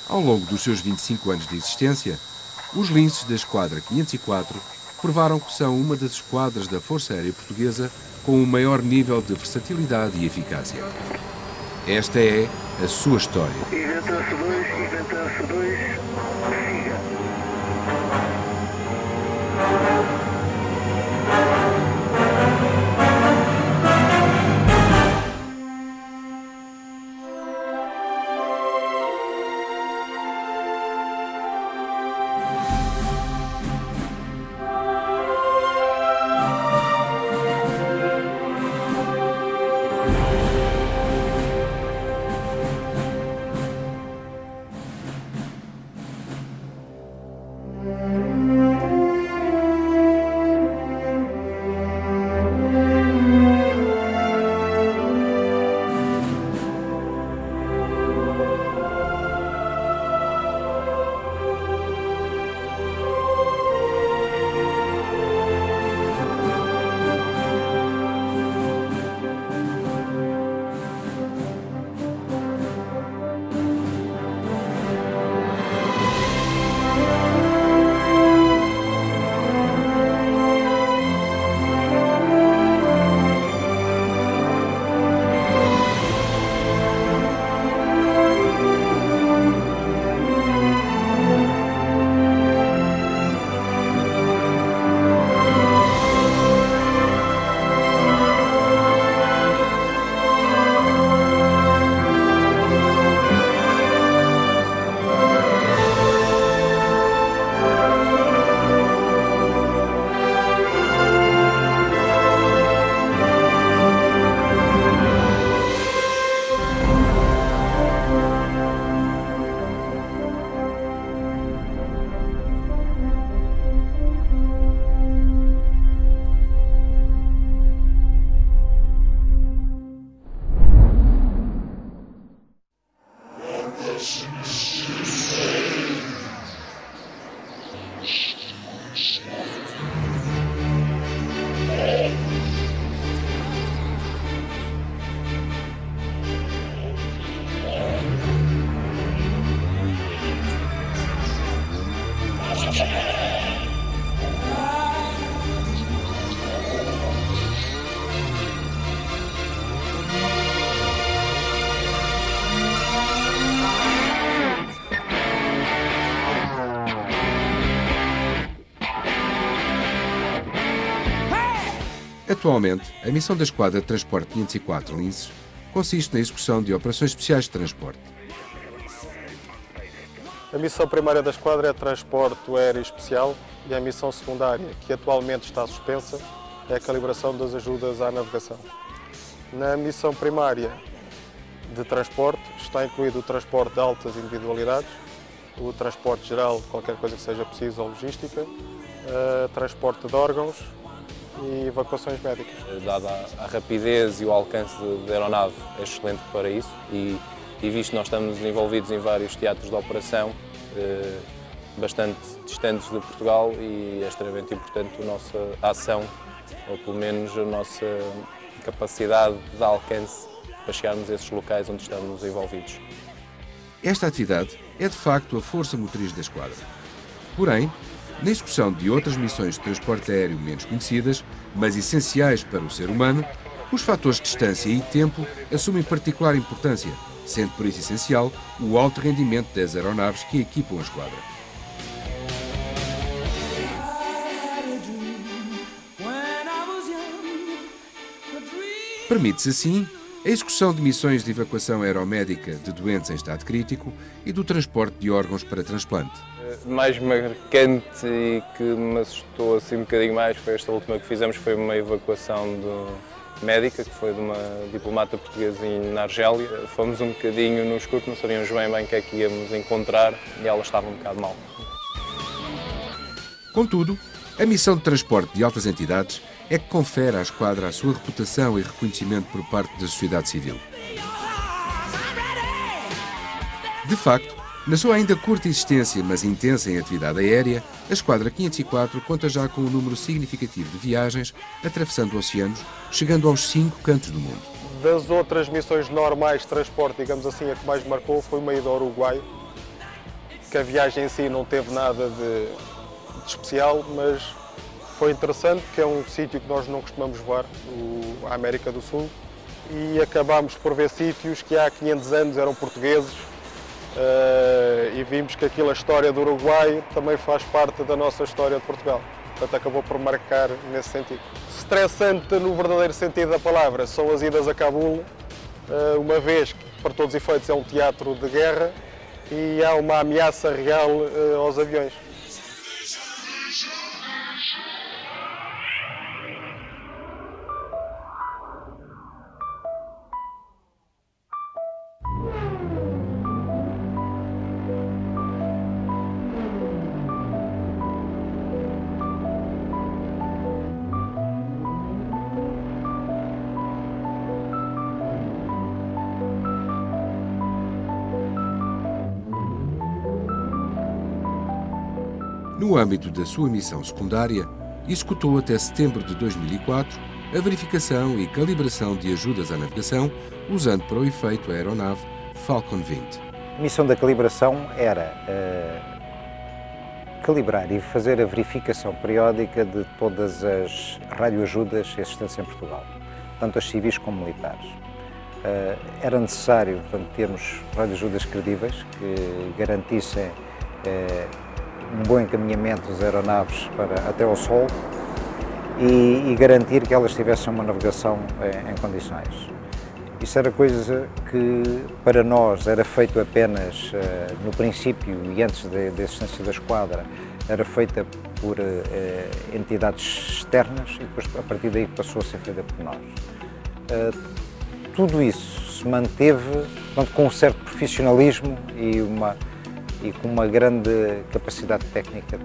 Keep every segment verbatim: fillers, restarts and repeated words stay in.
Ao longo dos seus vinte e cinco anos de existência, os linces da Esquadra quinhentos e quatro provaram que são uma das esquadras da Força Aérea Portuguesa com o maior nível de versatilidade e eficácia. Esta é a sua história. Inventou-se dois, inventou-se dois, siga. Atualmente, a missão da Esquadra de Transporte quinhentos e quatro Linces consiste na execução de operações especiais de transporte. A missão primária da Esquadra é transporte aéreo especial e a missão secundária, que atualmente está suspensa, é a calibração das ajudas à navegação. Na missão primária de transporte está incluído o transporte de altas individualidades, o transporte geral de qualquer coisa que seja preciso ou logística, uh, transporte de órgãos e evacuações médicas. Dada a rapidez e o alcance da aeronave, é excelente para isso e, e visto que nós estamos envolvidos em vários teatros de operação eh, bastante distantes de Portugal e é extremamente importante a nossa ação, ou pelo menos a nossa capacidade de alcance para chegarmos a esses locais onde estamos envolvidos. Esta atividade é de facto a força motriz da Esquadra. Porém, na execução de outras missões de transporte aéreo menos conhecidas, mas essenciais para o ser humano, os fatores de distância e tempo assumem particular importância, sendo por isso essencial o alto rendimento das aeronaves que equipam a Esquadra. Permite-se assim a execução de missões de evacuação aeromédica de doentes em estado crítico e do transporte de órgãos para transplante. Mais marcante e que me assustou assim um bocadinho mais foi esta última que fizemos, foi uma evacuação de médica, que foi de uma diplomata portuguesa na Argélia. Fomos um bocadinho no escuro, não sabíamos bem bem o que é que íamos encontrar e ela estava um bocado mal. Contudo, a missão de transporte de altas entidades é que confere à Esquadra a sua reputação e reconhecimento por parte da sociedade civil. De facto, na sua ainda curta existência, mas intensa em atividade aérea, a Esquadra quinhentos e quatro conta já com um número significativo de viagens, atravessando oceanos, chegando aos cinco cantos do mundo. Das outras missões normais de transporte, digamos assim, a que mais marcou foi uma ida ao Uruguai, que a viagem em si não teve nada de, de especial, mas foi interessante, porque é um sítio que nós não costumamos voar, o, a América do Sul, e acabámos por ver sítios que há quinhentos anos eram portugueses, uh, e vimos que aquilo, a história do Uruguai, também faz parte da nossa história de Portugal. Portanto, acabou por marcar nesse sentido. Estressante no verdadeiro sentido da palavra são as idas a Cabul, uh, uma vez que, para todos os efeitos, é um teatro de guerra e há uma ameaça real uh, aos aviões. No âmbito da sua missão secundária, executou até setembro de dois mil e quatro a verificação e calibração de ajudas à navegação, usando para o efeito a aeronave Falcon vinte. A missão da calibração era uh, calibrar e fazer a verificação periódica de todas as radioajudas existentes em Portugal, tanto as civis como militares. Uh, era necessário, portanto, termos radioajudas credíveis que garantissem uh, um bom encaminhamento das aeronaves para, até ao Sol e, e garantir que elas tivessem uma navegação em, em condições. Isso era coisa que para nós era feito apenas uh, no princípio e antes da existência da esquadra, era feita por uh, entidades externas e depois a partir daí passou a ser feita por nós. Uh, tudo isso se manteve, portanto, com um certo profissionalismo e uma e com uma grande capacidade técnica.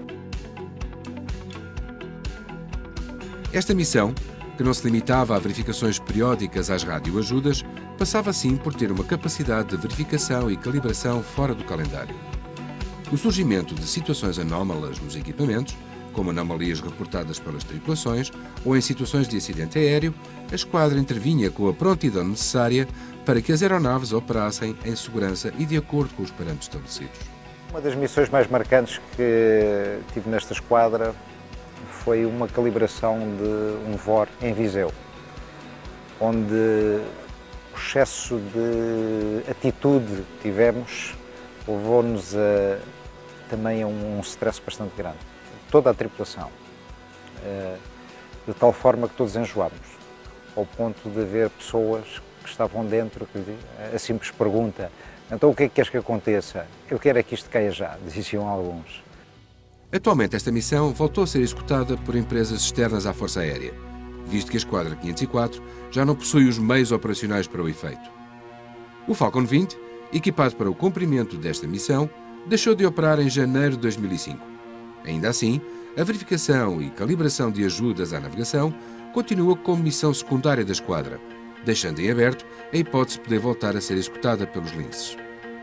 Esta missão, que não se limitava a verificações periódicas às radioajudas, passava assim por ter uma capacidade de verificação e calibração fora do calendário. O surgimento de situações anómalas nos equipamentos, como anomalias reportadas pelas tripulações ou em situações de acidente aéreo, a esquadra intervinha com a prontidão necessária para que as aeronaves operassem em segurança e de acordo com os parâmetros estabelecidos. Uma das missões mais marcantes que tive nesta esquadra foi uma calibração de um V O R em Viseu, onde o excesso de atitude que tivemos levou-nos a, também a um stress bastante grande. Toda a tripulação, de tal forma que todos enjoámos, ao ponto de haver pessoas que estavam dentro que a simples pergunta: então o que é que queres que aconteça? Eu quero é que isto caia já, diziam alguns. Atualmente esta missão voltou a ser executada por empresas externas à Força Aérea, visto que a Esquadra quinhentos e quatro já não possui os meios operacionais para o efeito. O Falcon vinte, equipado para o cumprimento desta missão, deixou de operar em janeiro de dois mil e cinco. Ainda assim, a verificação e calibração de ajudas à navegação continua como missão secundária da Esquadra, deixando em aberto a hipótese de poder voltar a ser executada pelos linces.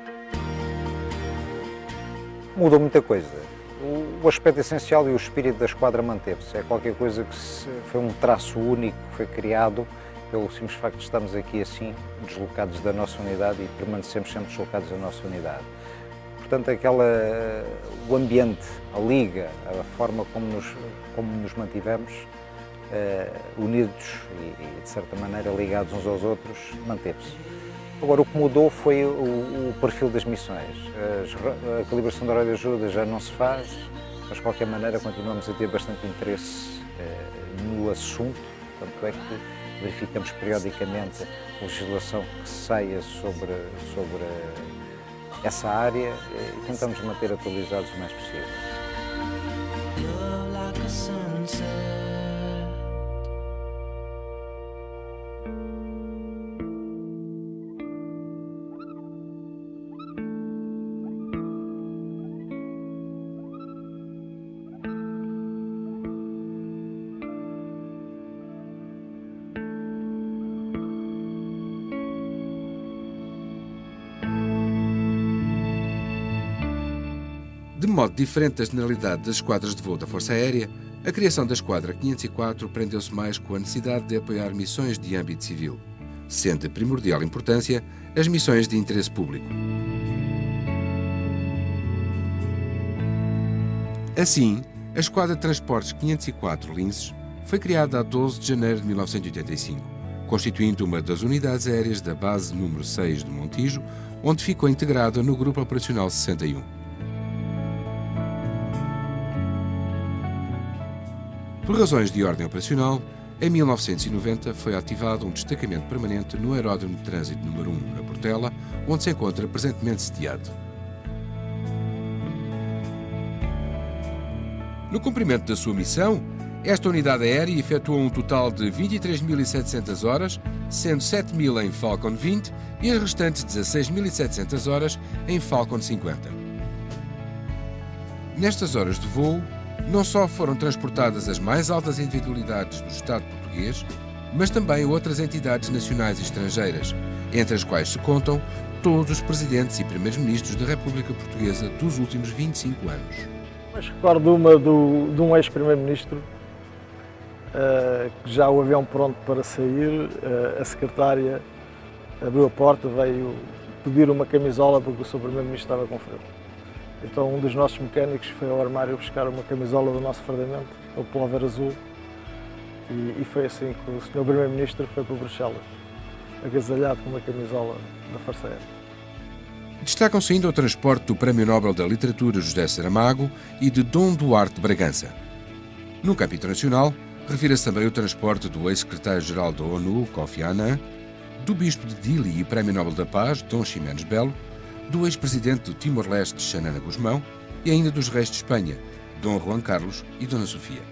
Mudou muita coisa. O aspecto essencial e o espírito da esquadra manteve-se. É qualquer coisa que se, foi um traço único que foi criado pelo simples facto de estarmos aqui assim, deslocados da nossa unidade e permanecemos sempre deslocados da nossa unidade. Portanto, aquela, o ambiente, a liga, a forma como nos, como nos mantivemos, Uh, unidos e, e, de certa maneira, ligados uns aos outros, manteve-se. Agora, o que mudou foi o, o perfil das missões. As, a calibração da radioajuda já não se faz, mas, de qualquer maneira, continuamos a ter bastante interesse uh, no assunto, tanto é que verificamos periodicamente a legislação que saia sobre, sobre essa área e tentamos manter atualizados o mais possível. De modo diferente da generalidade das esquadras de voo da Força Aérea, a criação da Esquadra quinhentos e quatro prendeu-se mais com a necessidade de apoiar missões de âmbito civil, sendo de primordial importância as missões de interesse público. Assim, a Esquadra de Transportes quinhentos e quatro Linces foi criada a doze de janeiro de mil novecentos e oitenta e cinco, constituindo uma das unidades aéreas da base número seis de Montijo, onde ficou integrada no Grupo Operacional sessenta e um. Por razões de ordem operacional, em mil novecentos e noventa foi ativado um destacamento permanente no Aeródromo de Trânsito número um, na Portela, onde se encontra presentemente sediado. No cumprimento da sua missão, esta unidade aérea efetuou um total de vinte e três mil e setecentas horas, sendo sete mil em Falcon vinte e as restantes dezasseis mil e setecentas horas em Falcon cinquenta. Nestas horas de voo, não só foram transportadas as mais altas individualidades do Estado português, mas também outras entidades nacionais e estrangeiras, entre as quais se contam todos os presidentes e primeiros-ministros da República Portuguesa dos últimos vinte e cinco anos. Mas recordo uma do, de um ex-primeiro-ministro, uh, que já o avião pronto para sair, uh, a secretária abriu a porta, veio pedir uma camisola porque o seu primeiro-ministro estava com frio. Então um dos nossos mecânicos foi ao armário buscar uma camisola do nosso fardamento, o pullover azul, e, e foi assim que o senhor primeiro-ministro foi para Bruxelas, agasalhado com uma camisola da Força Aérea. Destacam-se ainda o transporte do Prémio Nobel da Literatura José Saramago e de Dom Duarte Bragança. No campo internacional, refira-se também o transporte do ex-secretário-geral da ONU, Kofi Annan, do Bispo de Dili e Prémio Nobel da Paz, Dom Ximenes Belo, do ex-presidente do Timor-Leste, Xanana Gusmão, e ainda dos reis de Espanha, Dom Juan Carlos e Dona Sofia.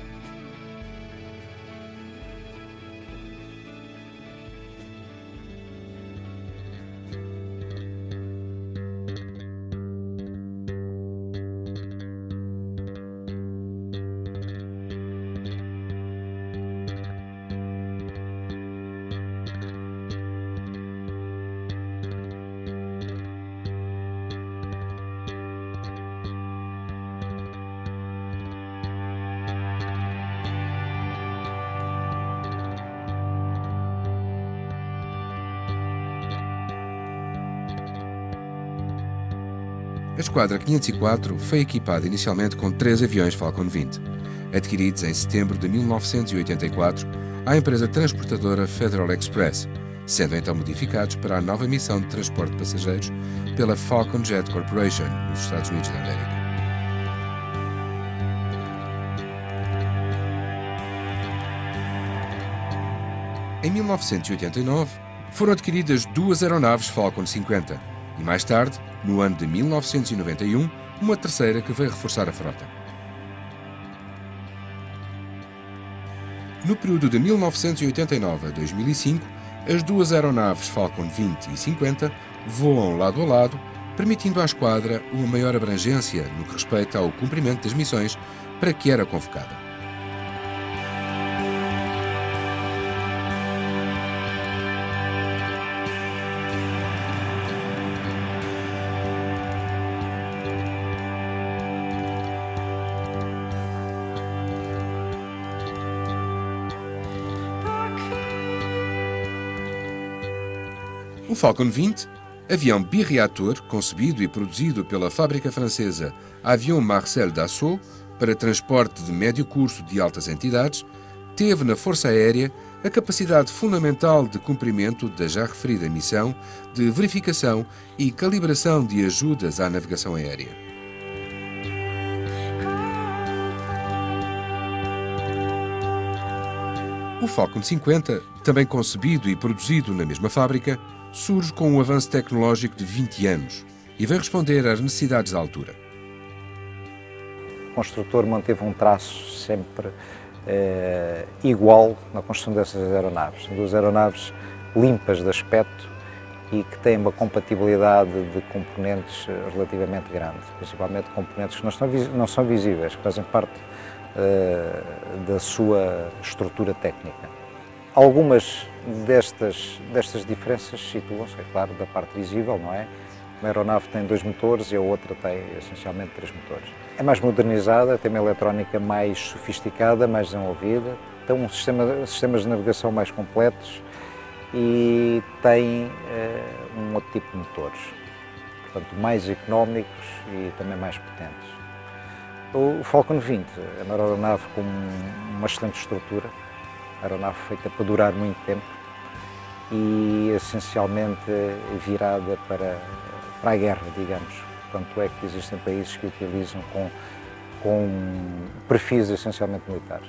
A Esquadra quinhentos e quatro foi equipada inicialmente com três aviões Falcon vinte, adquiridos em setembro de mil novecentos e oitenta e quatro à empresa transportadora Federal Express, sendo então modificados para a nova missão de transporte de passageiros pela Falcon Jet Corporation, nos Estados Unidos da América. Em mil novecentos e oitenta e nove, foram adquiridas duas aeronaves Falcon cinquenta e, mais tarde, no ano de mil novecentos e noventa e um, uma terceira que veio reforçar a frota. No período de mil novecentos e oitenta e nove a dois mil e cinco, as duas aeronaves Falcon vinte e cinquenta voam lado a lado, permitindo à Esquadra uma maior abrangência no que respeita ao cumprimento das missões para que era convocada. O Falcon vinte, avião birreator concebido e produzido pela fábrica francesa Avion Marcel Dassault para transporte de médio curso de altas entidades, teve na Força Aérea a capacidade fundamental de cumprimento da já referida missão de verificação e calibração de ajudas à navegação aérea. O Falcon cinquenta, também concebido e produzido na mesma fábrica, surge com um avanço tecnológico de vinte anos e vem responder às necessidades da altura. O construtor manteve um traço sempre eh, igual na construção dessas aeronaves. São duas aeronaves limpas de aspecto e que têm uma compatibilidade de componentes relativamente grande, principalmente componentes que não, estão, não são visíveis, que fazem parte eh, da sua estrutura técnica. Algumas destas, destas diferenças situam-se, é claro, da parte visível, não é? Uma aeronave tem dois motores e a outra tem essencialmente três motores. É mais modernizada, tem uma eletrónica mais sofisticada, mais desenvolvida, tem um sistema, sistemas de navegação mais completos e tem eh, um outro tipo de motores, portanto mais económicos e também mais potentes. O Falcon vinte é uma aeronave com uma excelente estrutura, aeronave feita para durar muito tempo e essencialmente virada para, para a guerra, digamos. Tanto é que existem países que utilizam com, com perfis essencialmente militares.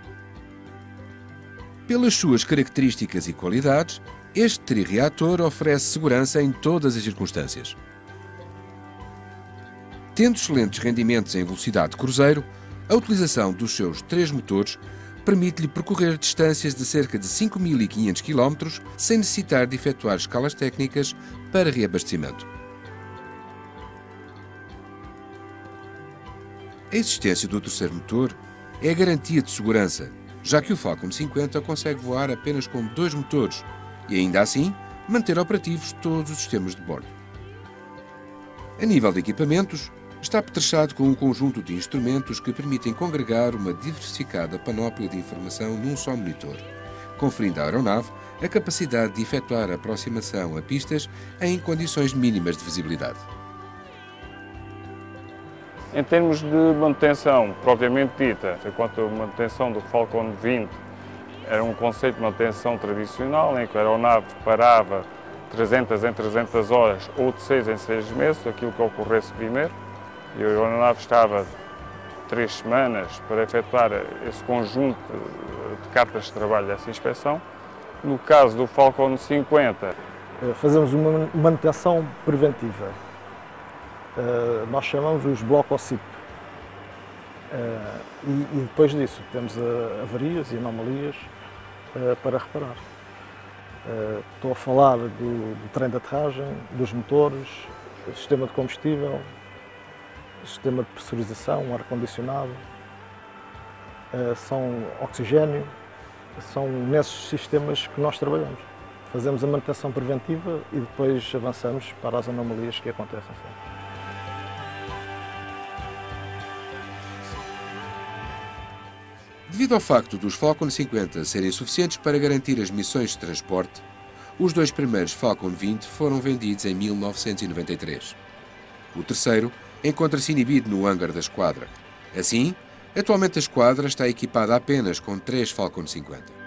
Pelas suas características e qualidades, este trireator oferece segurança em todas as circunstâncias. Tendo excelentes rendimentos em velocidade de cruzeiro, a utilização dos seus três motores permite-lhe percorrer distâncias de cerca de cinco mil e quinhentos quilómetros sem necessitar de efetuar escalas técnicas para reabastecimento. A existência do terceiro motor é a garantia de segurança, já que o Falcon cinquenta consegue voar apenas com dois motores e, ainda assim, manter operativos todos os sistemas de bordo. A nível de equipamentos, está apetrechado com um conjunto de instrumentos que permitem congregar uma diversificada panóplia de informação num só monitor, conferindo à aeronave a capacidade de efetuar a aproximação a pistas em condições mínimas de visibilidade. Em termos de manutenção, propriamente dita, enquanto a manutenção do Falcon vinte era um conceito de manutenção tradicional, em que a aeronave parava trezentas em trezentas horas ou de seis em seis meses, aquilo que ocorresse primeiro, e a aeronave estava três semanas para efetuar esse conjunto de cartas de trabalho dessa inspeção. No caso do Falcon cinquenta, fazemos uma manutenção preventiva. Uh, nós chamamos os blocos O S I P. Uh, e, e depois disso temos uh, avarias e anomalias uh, para reparar. Uh, estou a falar do, do trem de aterragem, dos motores, do sistema de combustível, do sistema de pressurização, ar-condicionado, uh, são oxigênio, são nesses sistemas que nós trabalhamos. Fazemos a manutenção preventiva e depois avançamos para as anomalias que acontecem sempre. Devido ao facto dos Falcon cinquenta serem suficientes para garantir as missões de transporte, os dois primeiros Falcon vinte foram vendidos em mil novecentos e noventa e três. O terceiro encontra-se inibido no hangar da esquadra. Assim, atualmente a esquadra está equipada apenas com três Falcon cinquenta.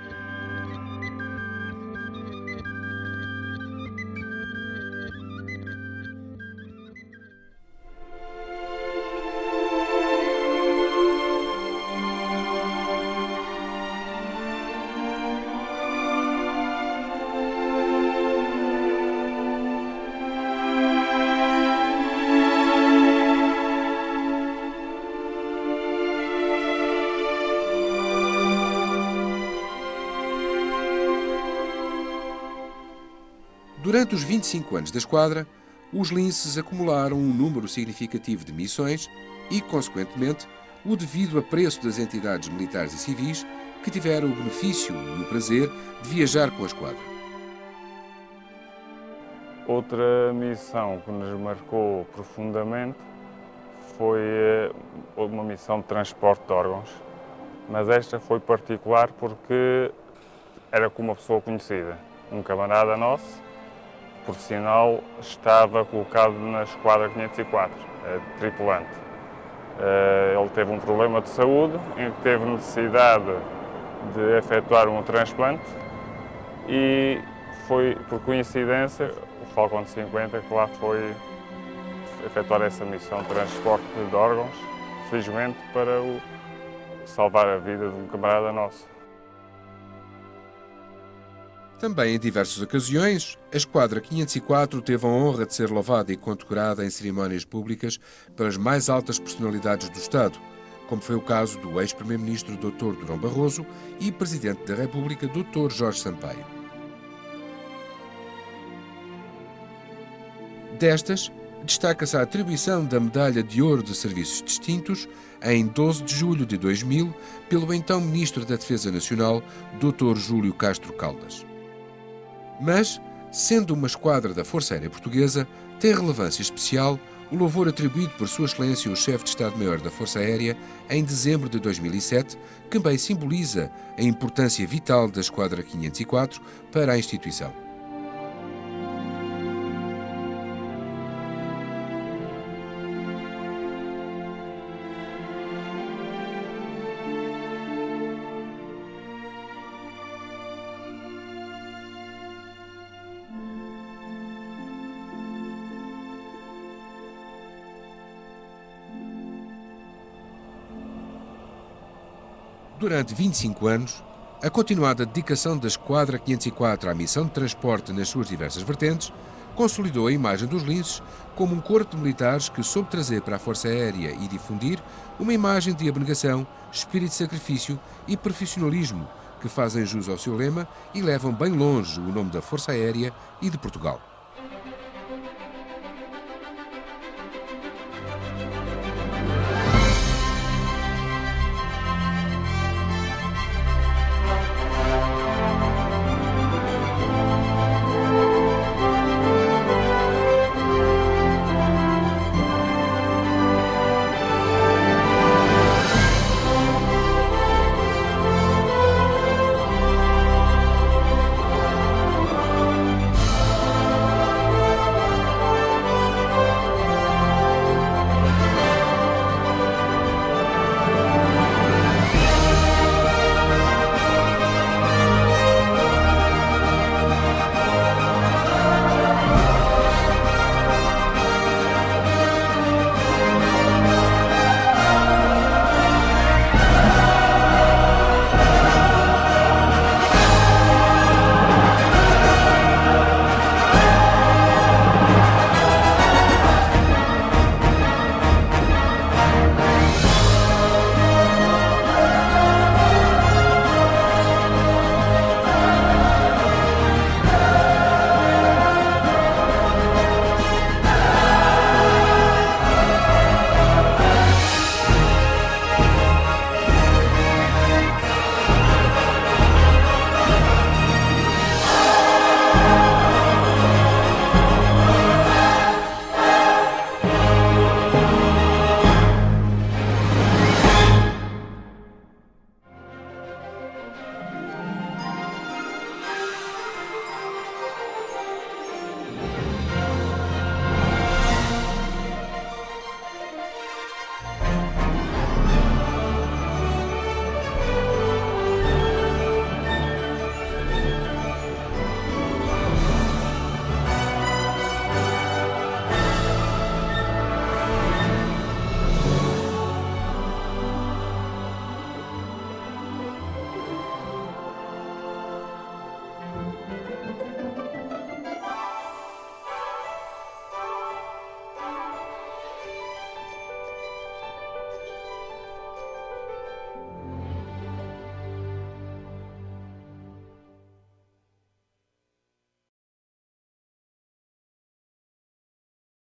Durante os vinte e cinco anos da esquadra, os linces acumularam um número significativo de missões e, consequentemente, o devido apreço das entidades militares e civis que tiveram o benefício e o prazer de viajar com a esquadra. Outra missão que nos marcou profundamente foi uma missão de transporte de órgãos, mas esta foi particular porque era com uma pessoa conhecida, um camarada nosso. Por sinal, estava colocado na esquadra quinhentos e quatro, tripulante. Ele teve um problema de saúde, em que teve necessidade de efetuar um transplante e foi, por coincidência, o Falcon cinquenta que lá foi efetuar essa missão de transporte de órgãos, felizmente para o, salvar a vida de um camarada nosso. Também em diversas ocasiões, a esquadra quinhentos e quatro teve a honra de ser louvada e condecorada em cerimónias públicas pelas mais altas personalidades do Estado, como foi o caso do ex-primeiro-ministro doutor Durão Barroso e presidente da República doutor Jorge Sampaio. Destas, destaca-se a atribuição da Medalha de Ouro de Serviços Distintos em doze de julho de dois mil pelo então Ministro da Defesa Nacional, doutor Júlio Castro Caldas. Mas, sendo uma esquadra da Força Aérea Portuguesa, tem relevância especial o louvor atribuído por Sua Excelência o Chefe de Estado-Maior da Força Aérea em dezembro de dois mil e sete, que bem simboliza a importância vital da esquadra quinhentos e quatro para a instituição. Durante vinte e cinco anos, a continuada dedicação da Esquadra quinhentos e quatro à missão de transporte nas suas diversas vertentes consolidou a imagem dos Linces como um corpo de militares que soube trazer para a Força Aérea e difundir uma imagem de abnegação, espírito de sacrifício e profissionalismo que fazem jus ao seu lema e levam bem longe o nome da Força Aérea e de Portugal.